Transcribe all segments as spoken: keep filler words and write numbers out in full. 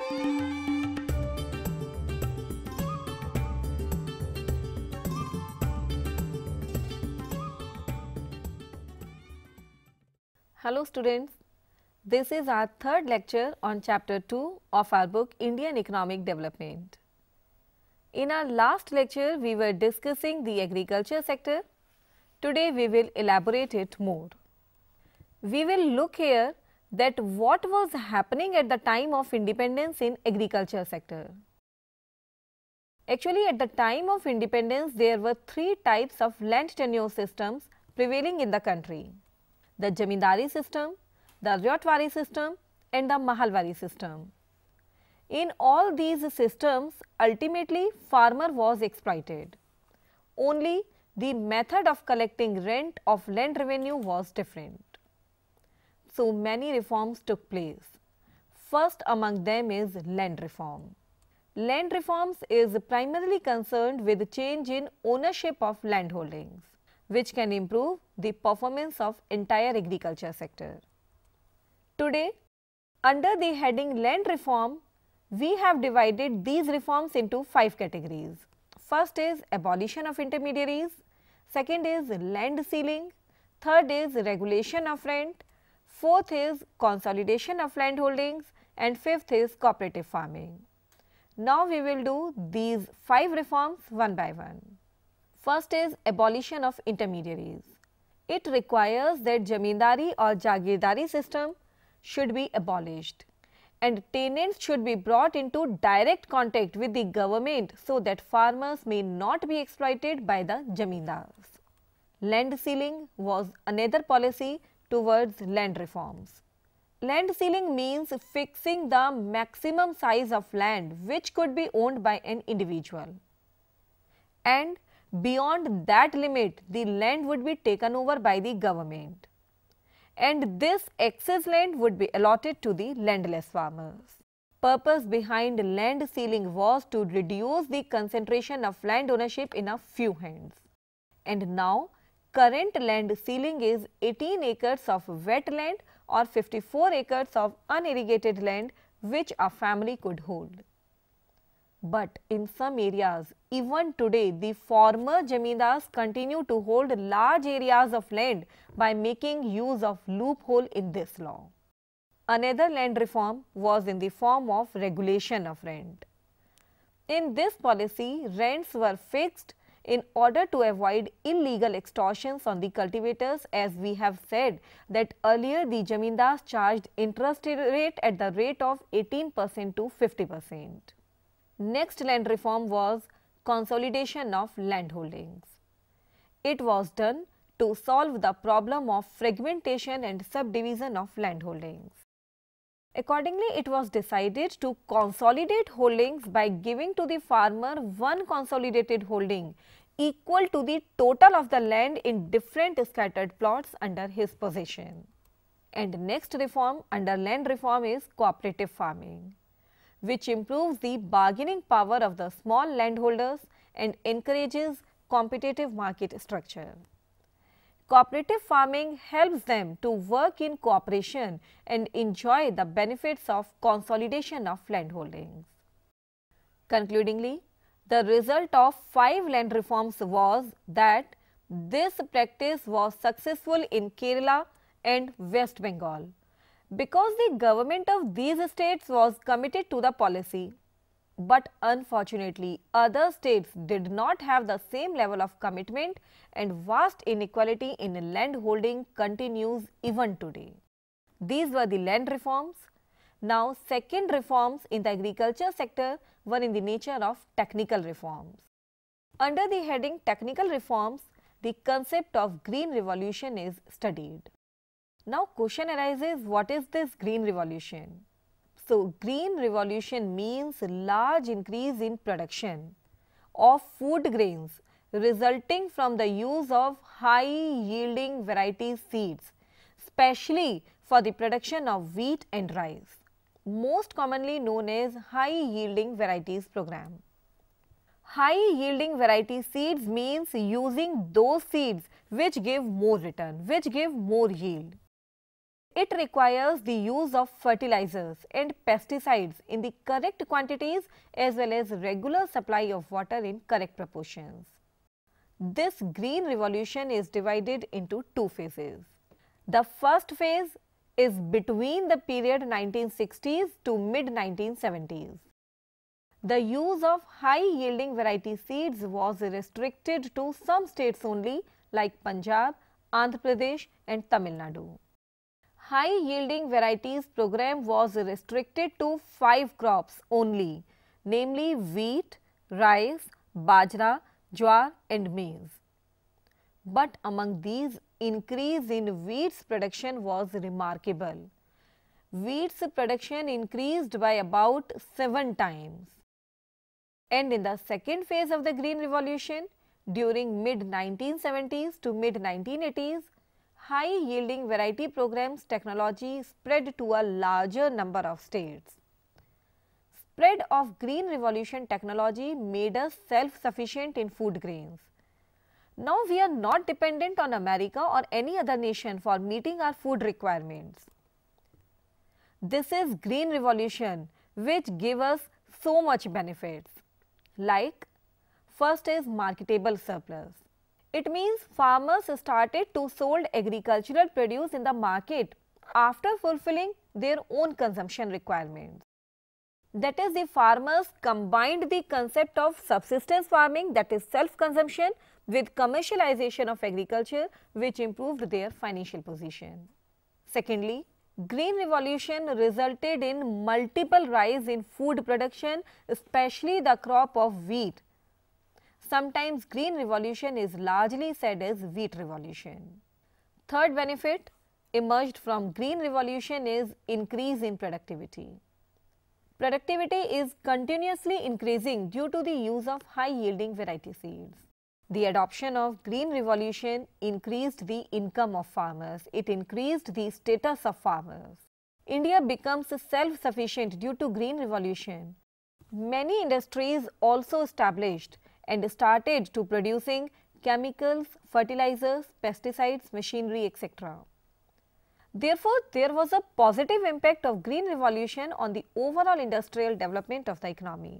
Hello students, this is our third lecture on chapter two of our book Indian Economic Development. In our last lecture, we were discussing the agriculture sector. Today, we will elaborate it more. We will look here that what was happening at the time of independence in agriculture sector. Actually, at the time of independence, there were three types of land tenure systems prevailing in the country: the Jamindari system, the Ryotwari system and the Mahalwari system. In all these systems, ultimately farmer was exploited. Only the method of collecting rent of land revenue was different. So many reforms took place. First among them is land reform. Land reforms is primarily concerned with change in ownership of land holdings, which can improve the performance of entire agriculture sector. Today, under the heading land reform, we have divided these reforms into five categories. First is abolition of intermediaries, second is land ceiling, third is regulation of rent, fourth is consolidation of land holdings and fifth is cooperative farming. Now we will do these five reforms one by one. First is abolition of intermediaries. It requires that Jamindari or Jagirdari system should be abolished and tenants should be brought into direct contact with the government so that farmers may not be exploited by the Jamindars. Land ceiling was another policy towards land reforms. Land ceiling means fixing the maximum size of land which could be owned by an individual, and beyond that limit the land would be taken over by the government, and this excess land would be allotted to the landless farmers. Purpose behind land ceiling was to reduce the concentration of land ownership in a few hands. And now current land ceiling is eighteen acres of wetland or fifty-four acres of unirrigated land which a family could hold. But in some areas, even today, the former Jamindars continue to hold large areas of land by making use of loophole in this law. Another land reform was in the form of regulation of rent. In this policy, rents were fixed in order to avoid illegal extortions on the cultivators, as we have said that earlier the Jamindars charged interest rate at the rate of eighteen percent to fifty percent. Next land reform was consolidation of land holdings. It was done to solve the problem of fragmentation and subdivision of land holdings. Accordingly, it was decided to consolidate holdings by giving to the farmer one consolidated holding equal to the total of the land in different scattered plots under his possession. And next reform under land reform is cooperative farming, which improves the bargaining power of the small landholders and encourages competitive market structure. Cooperative farming helps them to work in cooperation and enjoy the benefits of consolidation of land holdings. Concludingly, the result of five land reforms was that this practice was successful in Kerala and West Bengal, because the government of these states was committed to the policy. But unfortunately, other states did not have the same level of commitment, and vast inequality in land holding continues even today. These were the land reforms. Now, second reforms in the agriculture sector were in the nature of technical reforms. Under the heading technical reforms, the concept of green revolution is studied. Now, question arises, what is this green revolution? So, green revolution means large increase in production of food grains resulting from the use of high yielding variety seeds, especially for the production of wheat and rice, most commonly known as high yielding varieties program. High yielding variety seeds means using those seeds which give more return, which give more yield. It requires the use of fertilizers and pesticides in the correct quantities as well as regular supply of water in correct proportions. This green revolution is divided into two phases. The first phase is between the period nineteen sixties to mid nineteen seventies. The use of high-yielding variety seeds was restricted to some states only like Punjab, Andhra Pradesh and Tamil Nadu. High-yielding varieties program was restricted to five crops only, namely wheat, rice, bajra, jowar and maize. But among these, increase in wheat's production was remarkable. Wheat's production increased by about seven times. And in the second phase of the Green Revolution, during mid nineteen seventies to mid nineteen eighties, high-yielding variety programs technology spread to a larger number of states. Spread of Green Revolution technology made us self-sufficient in food grains. Now we are not dependent on America or any other nation for meeting our food requirements. This is Green Revolution which give us so much benefits. Like, first is marketable surplus. It means farmers started to sold agricultural produce in the market after fulfilling their own consumption requirements. That is, the farmers combined the concept of subsistence farming, that is self-consumption, with commercialization of agriculture, which improved their financial position. Secondly, Green Revolution resulted in multiple rise in food production, especially the crop of wheat. Sometimes Green Revolution is largely said as wheat revolution. Third benefit emerged from Green Revolution is increase in productivity. Productivity is continuously increasing due to the use of high-yielding variety seeds. The adoption of Green Revolution increased the income of farmers. It increased the status of farmers. India becomes self-sufficient due to Green Revolution. Many industries also established and started to producing chemicals, fertilizers, pesticides, machinery, et cetera. Therefore, there was a positive impact of Green Revolution on the overall industrial development of the economy.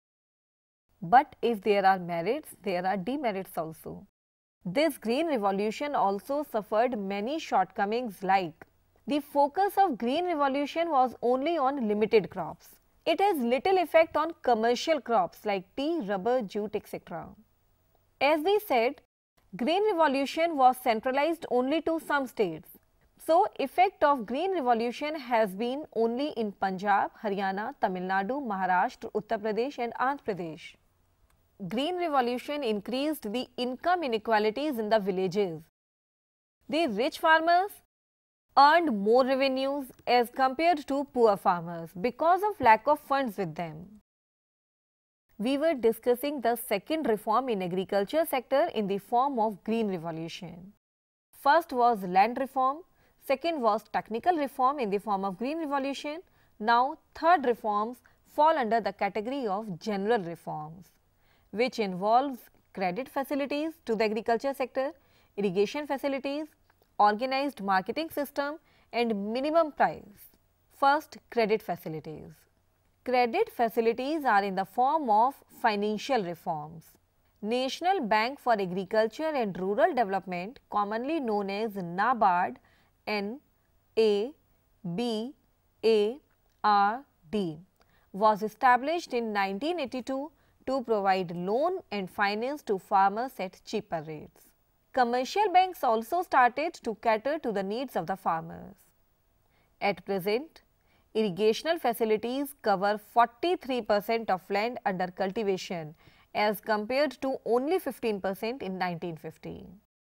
But if there are merits, there are demerits also. This Green Revolution also suffered many shortcomings, like the focus of Green Revolution was only on limited crops. It has little effect on commercial crops like tea, rubber, jute, et cetera. As we said, Green Revolution was centralized only to some states. So, effect of Green Revolution has been only in Punjab, Haryana, Tamil Nadu, Maharashtra, Uttar Pradesh and Andhra Pradesh. Green Revolution increased the income inequalities in the villages. The rich farmers earned more revenues as compared to poor farmers because of lack of funds with them. We were discussing the second reform in agriculture sector in the form of Green Revolution. First was land reform, second was technical reform in the form of Green Revolution. Now third reforms fall under the category of general reforms, which involves credit facilities to the agriculture sector, irrigation facilities, organized marketing system and minimum price. First, credit facilities. Credit facilities are in the form of financial reforms. National Bank for Agriculture and Rural Development, commonly known as NABARD, N A B A R D, was established in nineteen eighty-two to provide loan and finance to farmers at cheaper rates. Commercial banks also started to cater to the needs of the farmers. At present, irrigational facilities cover forty-three percent of land under cultivation as compared to only fifteen percent in nineteen fifty.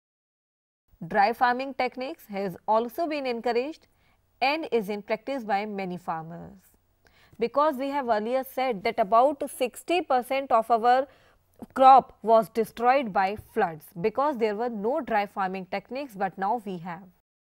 Dry farming techniques has also been encouraged and is in practice by many farmers. Because we have earlier said that about sixty percent of our crop was destroyed by floods because there were no dry farming techniques, but now we have.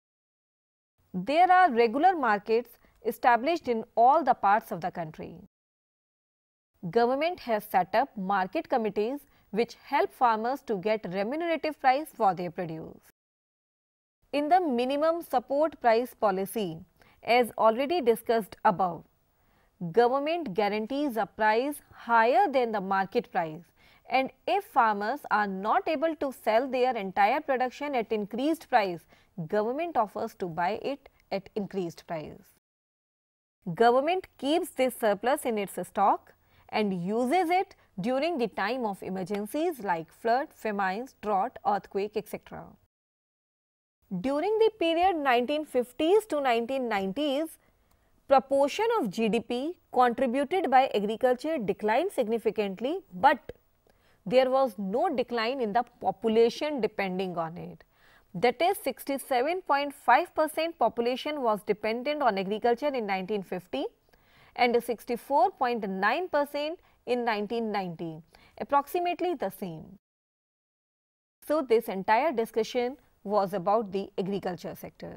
There are regular markets established in all the parts of the country. Government has set up market committees which help farmers to get remunerative price for their produce. In the minimum support price policy, as already discussed above, government guarantees a price higher than the market price, and if farmers are not able to sell their entire production at increased price, government offers to buy it at increased price. Government keeps this surplus in its stock and uses it during the time of emergencies like flood, famines, drought, earthquake, et cetera. During the period nineteen fifties to nineteen nineties, proportion of G D P contributed by agriculture declined significantly, but there was no decline in the population depending on it. That is, sixty-seven point five percent population was dependent on agriculture in nineteen fifty and sixty-four point nine percent in nineteen ninety, approximately the same. So, this entire discussion was about the agriculture sector.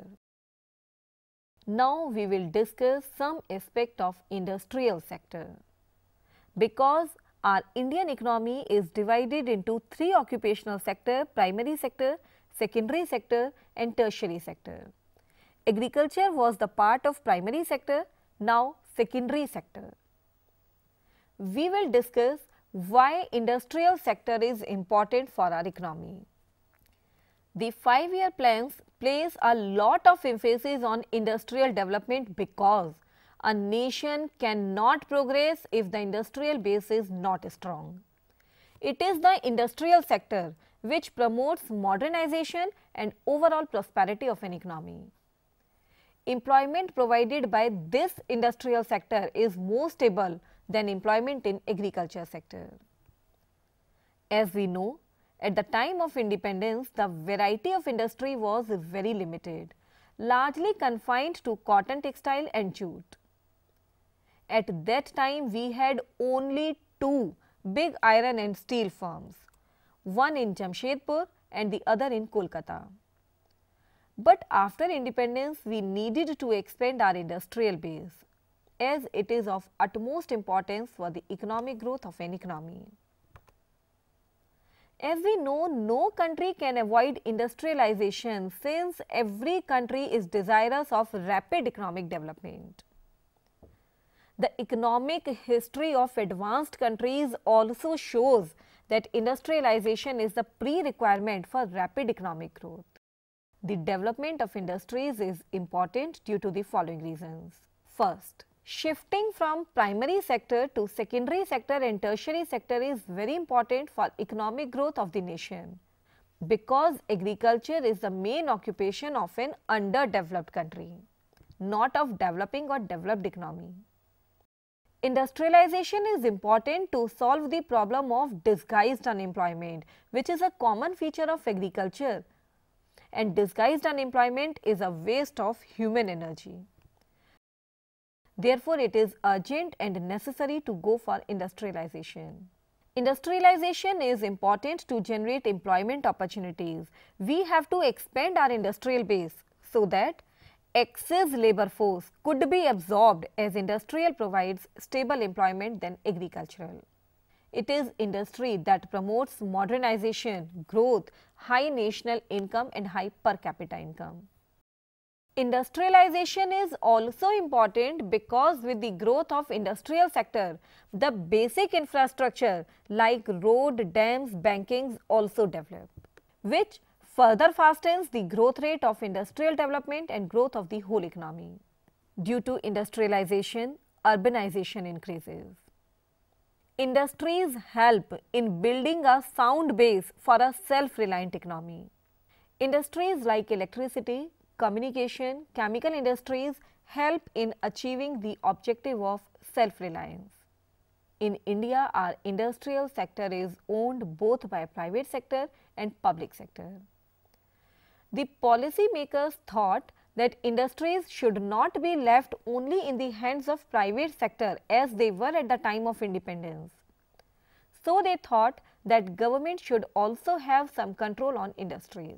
Now, we will discuss some aspect of industrial sector. Because our Indian economy is divided into three occupational sector: primary sector, secondary sector and tertiary sector. Agriculture was the part of primary sector, now secondary sector. We will discuss why industrial sector is important for our economy. The five-year plans place a lot of emphasis on industrial development because a nation cannot progress if the industrial base is not strong. It is the industrial sector which promotes modernization and overall prosperity of an economy. Employment provided by this industrial sector is more stable than employment in agriculture sector. As we know, at the time of independence, the variety of industry was very limited, largely confined to cotton, textile and jute. At that time, we had only two big iron and steel firms, one in Jamshedpur and the other in Kolkata. But after independence, we needed to expand our industrial base, as it is of utmost importance for the economic growth of an economy. As we know, no country can avoid industrialization since every country is desirous of rapid economic development. The economic history of advanced countries also shows that industrialization is the pre-requirement for rapid economic growth. The development of industries is important due to the following reasons. First, shifting from primary sector to secondary sector and tertiary sector is very important for economic growth of the nation, because agriculture is the main occupation of an underdeveloped country, not of developing or developed economy. Industrialization is important to solve the problem of disguised unemployment, which is a common feature of agriculture, and disguised unemployment is a waste of human energy. Therefore, it is urgent and necessary to go for industrialization. Industrialization is important to generate employment opportunities. We have to expand our industrial base so that excess labor force could be absorbed, as industrial provides stable employment than agricultural. It is industry that promotes modernization, growth, high national income and high per capita income. Industrialization is also important because with the growth of industrial sector, the basic infrastructure like road, dams, bankings also develop, which further fastens the growth rate of industrial development and growth of the whole economy. Due to industrialization, urbanization increases. Industries help in building a sound base for a self-reliant economy. Industries like electricity, communication, chemical industries help in achieving the objective of self-reliance. In India, our industrial sector is owned both by private sector and public sector. The policy makers thought that industries should not be left only in the hands of private sector as they were at the time of independence. So, they thought that government should also have some control on industries.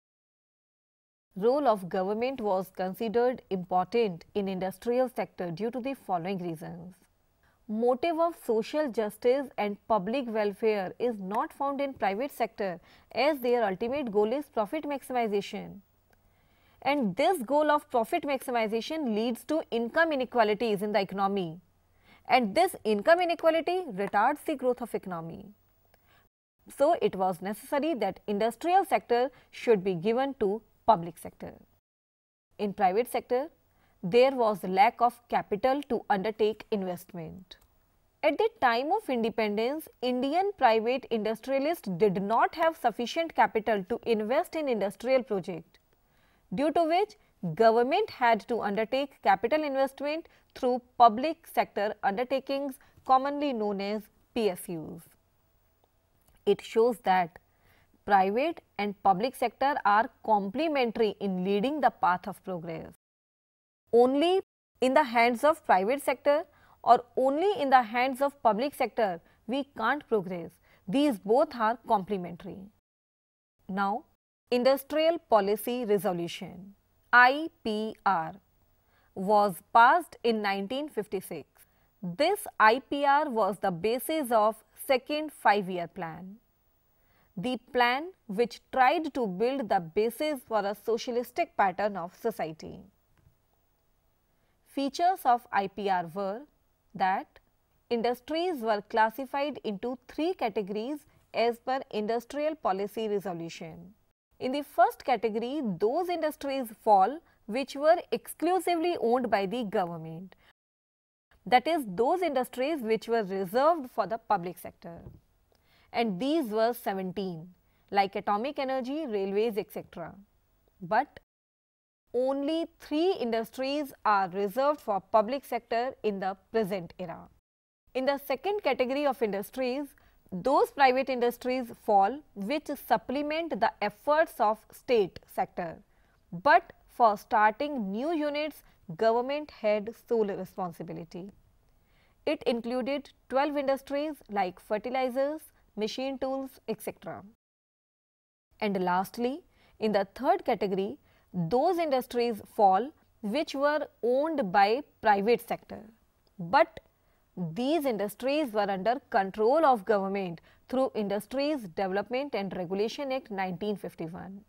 Role of government was considered important in industrial sector due to the following reasons. Motive of social justice and public welfare is not found in private sector as their ultimate goal is profit maximization. And this goal of profit maximization leads to income inequalities in the economy. And this income inequality retards the growth of economy. So, it was necessary that industrial sector should be given to public sector. In private sector, there was lack of capital to undertake investment. At the time of independence, Indian private industrialists did not have sufficient capital to invest in industrial project, due to which government had to undertake capital investment through public sector undertakings commonly known as P S Us. It shows that private and public sector are complementary in leading the path of progress. Only in the hands of private sector or only in the hands of public sector we can't progress. These both are complementary. Now, Industrial Policy Resolution I P R was passed in nineteen fifty-six. This I P R was the basis of second five-year plan. The plan which tried to build the basis for a socialistic pattern of society. Features of I P R were that industries were classified into three categories as per Industrial Policy Resolution. In the first category, those industries fall which were exclusively owned by the government. That is, those industries which were reserved for the public sector. And these were seventeen, like atomic energy, railways, et cetera. But only three industries are reserved for public sector in the present era. In the second category of industries, those private industries fall which supplement the efforts of state sector. But for starting new units, government had sole responsibility. It included twelve industries like fertilizers, machine tools, et cetera. And lastly, in the third category, those industries fall which were owned by private sector. But these industries were under control of government through Industries Development and Regulation Act nineteen fifty-one.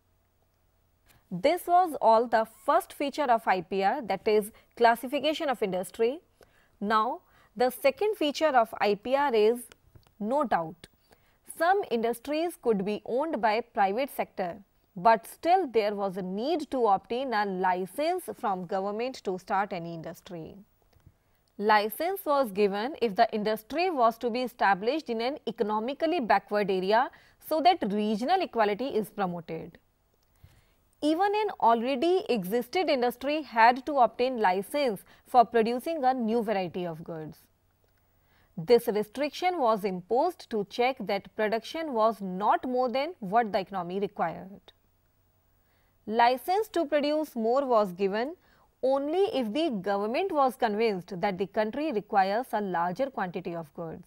This was all the first feature of I P R, that is classification of industry. Now, the second feature of I P R is, no doubt, some industries could be owned by private sector, but still there was a need to obtain a license from government to start any industry. License was given if the industry was to be established in an economically backward area so that regional equality is promoted. Even an already existed industry had to obtain license for producing a new variety of goods. This restriction was imposed to check that production was not more than what the economy required. License to produce more was given only if the government was convinced that the country requires a larger quantity of goods.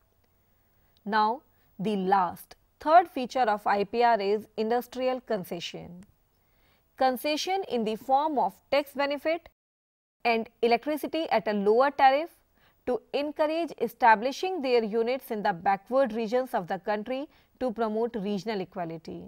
Now, the last, third feature of I P R is industrial concession. Concession in the form of tax benefit and electricity at a lower tariff to encourage establishing their units in the backward regions of the country to promote regional equality.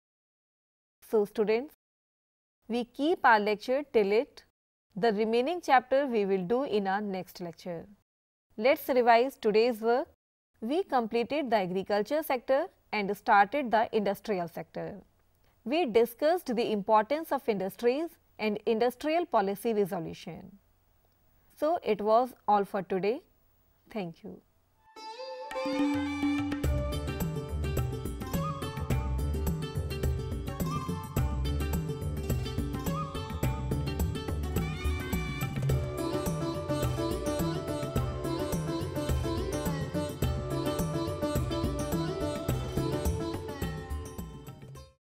So, students, we keep our lecture till it. The remaining chapter we will do in our next lecture. Let's revise today's work. We completed the agriculture sector and started the industrial sector. We discussed the importance of industries and industrial policy resolution. So, it was all for today. Thank you.